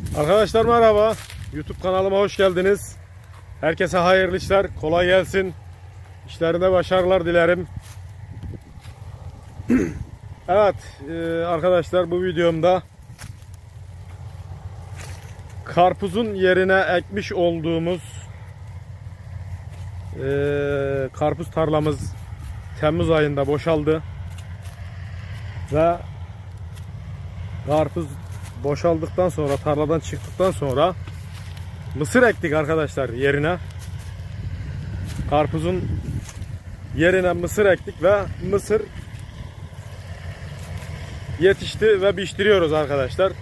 Arkadaşlar merhaba. YouTube kanalıma hoş geldiniz. Herkese hayırlı işler, kolay gelsin. İşlerinde başarılar dilerim. Evet arkadaşlar, bu videomda karpuzun yerine ekmiş olduğumuz karpuz tarlamız Temmuz ayında boşaldı. Ve karpuz boşaldıktan sonra, tarladan çıktıktan sonra mısır ektik arkadaşlar yerine. Karpuzun yerine mısır ektik ve mısır yetişti ve biçtiriyoruz arkadaşlar.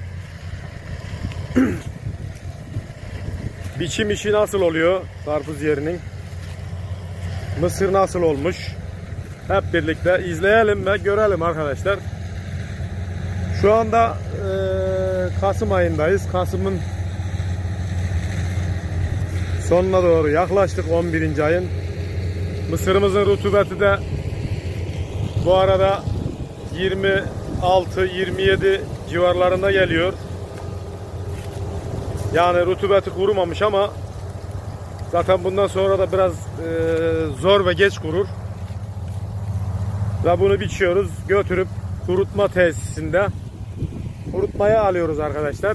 Biçim işi nasıl oluyor? Karpuz yerinin mısır nasıl olmuş? Hep birlikte izleyelim ve görelim arkadaşlar. Şu anda Kasım ayındayız. Kasım'ın sonuna doğru yaklaştık, 11. ayın. Mısırımızın rutubeti de bu arada 26-27 civarlarında geliyor. Yani rutubeti kurumamış ama zaten bundan sonra da biraz zor ve geç kurur. Ve bunu biçiyoruz. Götürüp kurutma tesisinde kurutmaya alıyoruz arkadaşlar.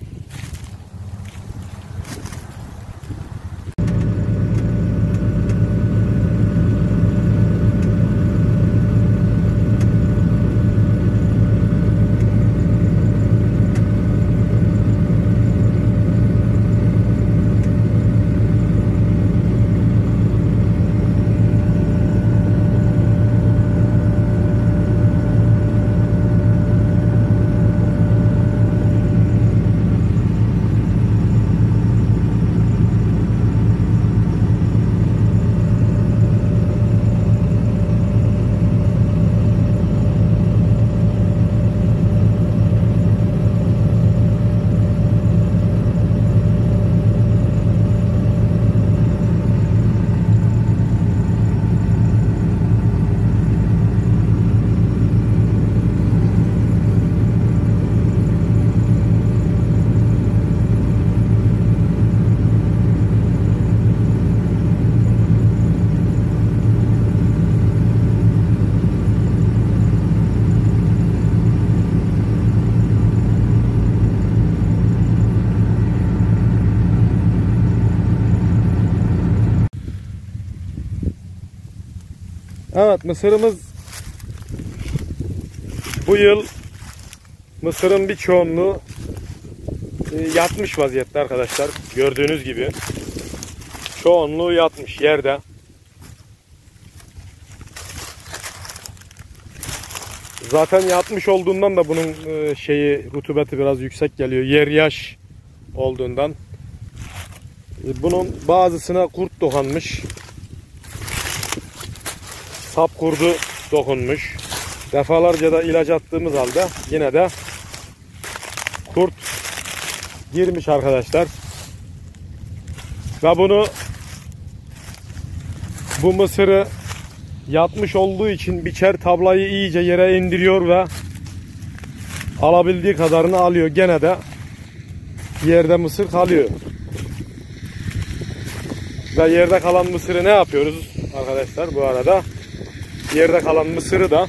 Evet, mısırımız bu yıl, mısırın bir çoğunluğu yatmış vaziyette arkadaşlar. Gördüğünüz gibi çoğunluğu yatmış yerde. Zaten yatmış olduğundan da bunun rutubeti biraz yüksek geliyor. Yer yaş olduğundan. Bunun bazısına kurt dokanmış. Sap kurdu dokunmuş. Defalarca da ilaç attığımız halde yine de kurt girmiş arkadaşlar. Ve bu mısırı yatmış olduğu için biçer, tablayı iyice yere indiriyor ve alabildiği kadarını alıyor. Gene de yerde mısır kalıyor. Ve yerde kalan mısırı ne yapıyoruz arkadaşlar bu arada? Yerde kalan mısırı da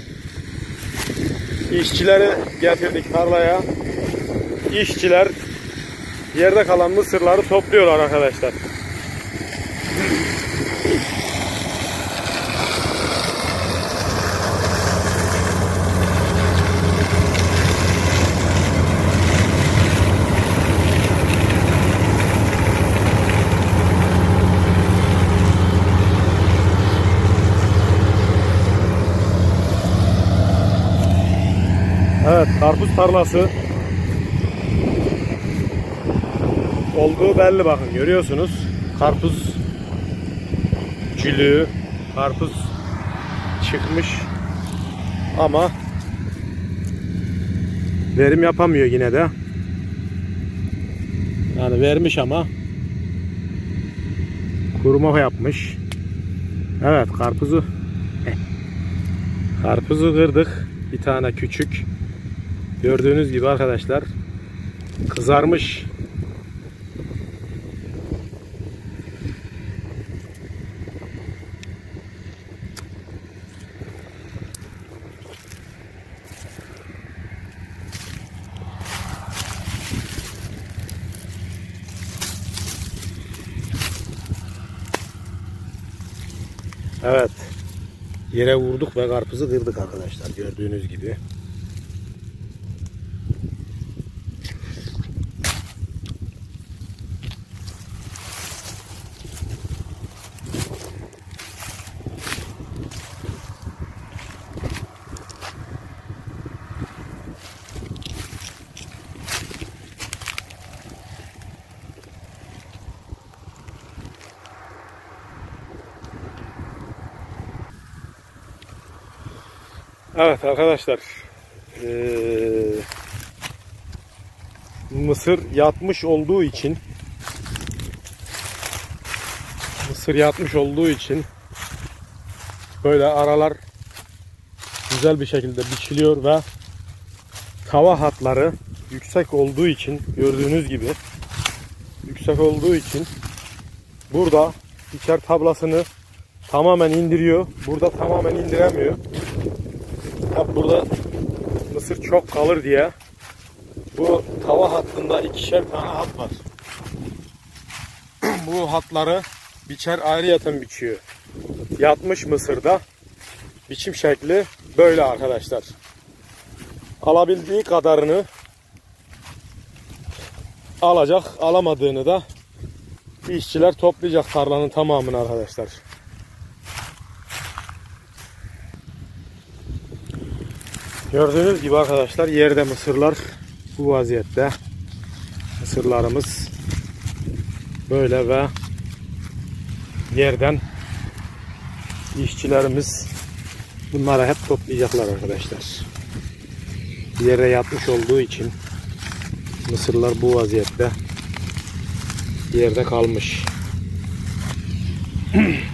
işçileri getirdik tarlaya. İşçiler yerde kalan mısırları topluyorlar arkadaşlar. Evet, karpuz tarlası olduğu belli, bakın görüyorsunuz. Karpuz cülüğü, karpuz çıkmış ama verim yapamıyor yine de. Yani vermiş ama kuruma yapmış. Evet, karpuzu kırdık. Bir tane küçük. Gördüğünüz gibi arkadaşlar, kızarmış. Evet. Yere vurduk ve karpuzu kırdık arkadaşlar. Gördüğünüz gibi. Evet arkadaşlar, mısır yatmış olduğu için böyle aralar güzel bir şekilde biçiliyor ve tava hatları yüksek olduğu için, gördüğünüz gibi yüksek olduğu için burada biçer tablasını tamamen indiriyor. Burada tamamen indiremiyor. Tabi burada mısır çok kalır diye bu tava hattında ikişer tane hat var. Bu hatları biçer ayrıyeten biçiyor. Yatmış mısırda biçim şekli böyle arkadaşlar. Alabildiği kadarını alacak, alamadığını da işçiler toplayacak tarlanın tamamını arkadaşlar. Gördüğünüz gibi arkadaşlar yerde mısırlar bu vaziyette. Mısırlarımız böyle ve yerden işçilerimiz bunları hep toplayacaklar arkadaşlar. Yere yatmış olduğu için mısırlar bu vaziyette yerde kalmış.